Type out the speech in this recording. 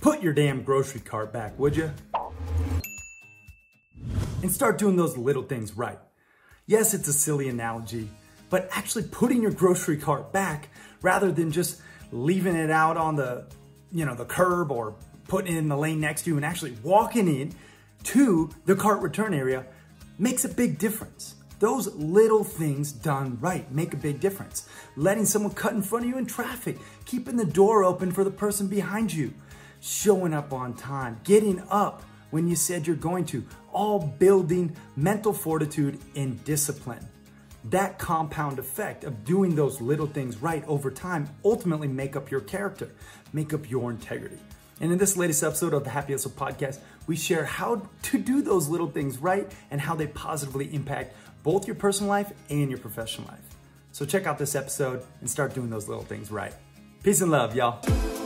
Put your damn grocery cart back, would you? And start doing those little things right. Yes, it's a silly analogy, but actually putting your grocery cart back rather than just leaving it out on the curb or putting it in the lane next to you and actually walking in to the cart return area makes a big difference. Those little things done right make a big difference. Letting someone cut in front of you in traffic, keeping the door open for the person behind you, showing up on time, getting up when you said you're going to, all building mental fortitude and discipline. That compound effect of doing those little things right over time ultimately make up your character, make up your integrity. And in this latest episode of the Happy Hustle Podcast, we share how to do those little things right and how they positively impact both your personal life and your professional life. So check out this episode and start doing those little things right. Peace and love, y'all.